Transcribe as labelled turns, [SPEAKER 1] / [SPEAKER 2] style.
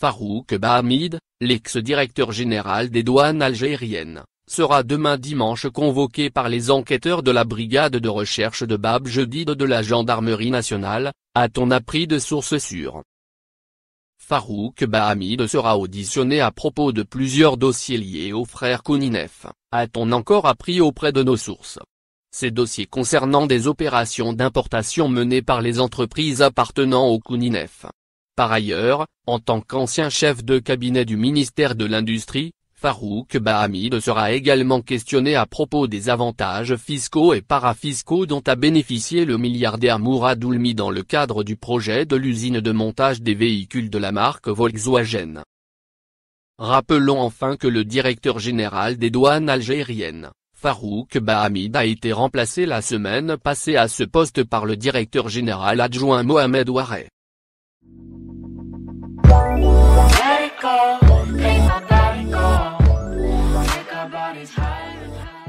[SPEAKER 1] Farouk Bahamid, l'ex-directeur général des douanes algériennes, sera demain dimanche convoqué par les enquêteurs de la brigade de recherche de Bab Jedid de la gendarmerie nationale, a-t-on appris de sources sûres. Farouk Bahamid sera auditionné à propos de plusieurs dossiers liés aux frères Kouninef, a-t-on encore appris auprès de nos sources. Ces dossiers concernant des opérations d'importation menées par les entreprises appartenant aux Kouninef. Par ailleurs, en tant qu'ancien chef de cabinet du ministère de l'Industrie, Farouk Bahamid sera également questionné à propos des avantages fiscaux et parafiscaux dont a bénéficié le milliardaire Mourad Oulmi dans le cadre du projet de l'usine de montage des véhicules de la marque Volkswagen. Rappelons enfin que le directeur général des douanes algériennes, Farouk Bahamid, a été remplacé la semaine passée à ce poste par le directeur général adjoint Mohamed Ouaré.
[SPEAKER 2] Let it go, make my body go, make our bodies higher and higher.